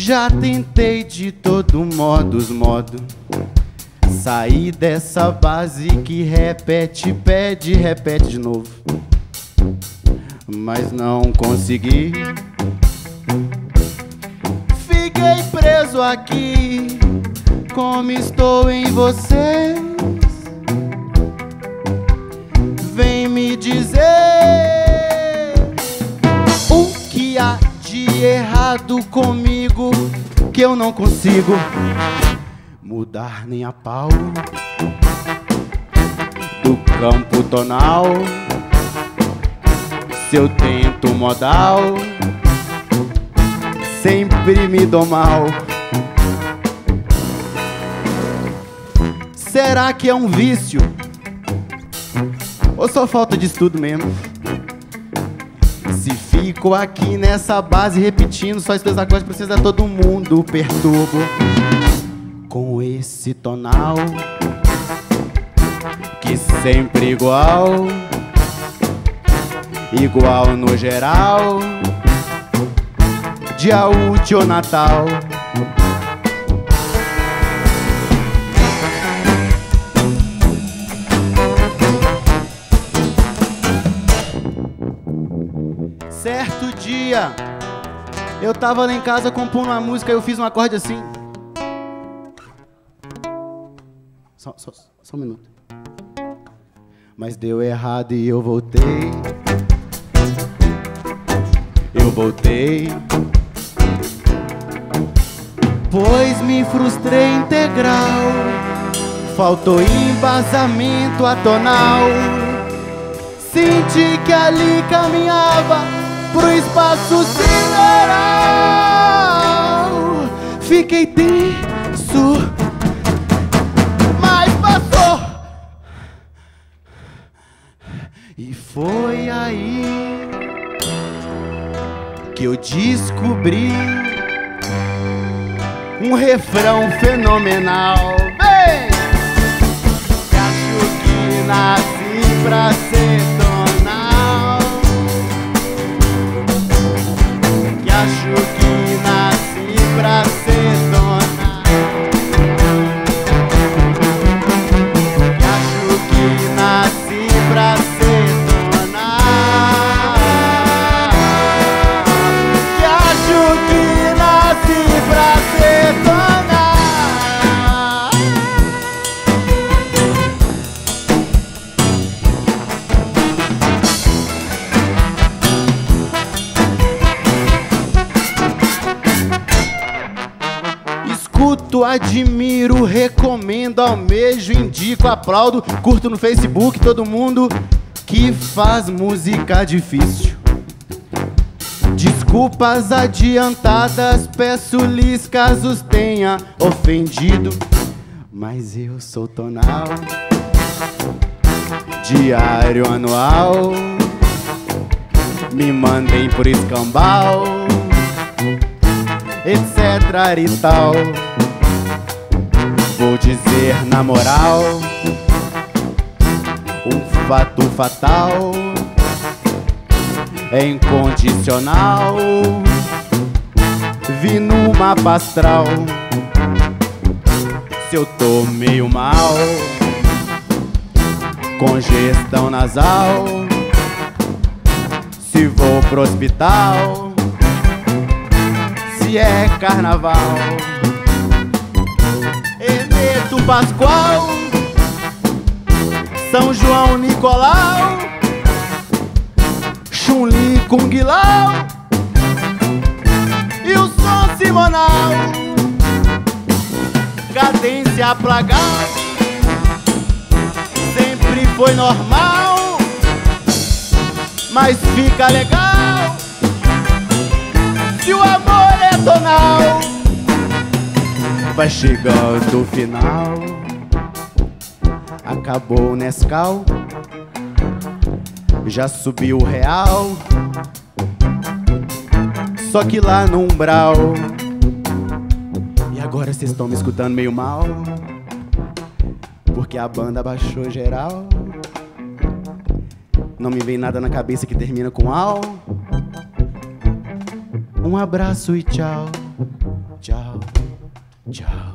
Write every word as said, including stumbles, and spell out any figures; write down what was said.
Já tentei de todo modos, modo sair dessa base que repete, pede, repete de novo, mas não consegui. Fiquei preso aqui, como estou em vocês. Vem me dizer o que há de errado comigo, que eu não consigo mudar nem a pau do campo tonal. Se eu tento modal, sempre me dou mal. Será que é um vício? Ou só falta de estudo mesmo? Se fico aqui nessa base repetindo só esses dois acordes, precisa todo mundo perturbo com esse tonal que sempre igual, igual no geral, dia útil ou Natal. Certo dia, eu tava lá em casa compondo uma música e eu fiz um acorde assim. Só, só, só um minuto. Mas deu errado e eu voltei. Eu voltei, pois me frustrei integral. Faltou embasamento atonal. Senti que ali caminhava pro espaço sideral. Fiquei tenso, mas passou. E foi aí que eu descobri um refrão fenomenal. Vem! Que acho que nasci pra ser tonal. Que acho que nasci pra ser tonal. Que acho que nasci pra ser admiro, recomendo, almejo, indico, aplaudo, curto no Facebook, todo mundo que faz música difícil. Desculpas adiantadas, peço-lhes caso os tenha ofendido, mas eu sou tonal, diário, anual, me mandem por escambau, etc e tal. Vou dizer na moral um fato fatal, é incondicional. Vi no mapa astral, se eu tô meio mal, congestão nasal, se vou pro hospital, se é carnaval. Hermeto Pascoal, São João Nicolau, Chun-Li Kung Lao e o som simonal, cadência plagal, sempre foi normal, mas fica legal se o amor é tonal. Vai chegando o final, acabou o Nescau, já subiu o real, só que lá no umbral. E agora vocês estão me escutando meio mal, porque a banda baixou geral. Não me vem nada na cabeça que termina com au. Um abraço e tchau. Tchau. Tchau.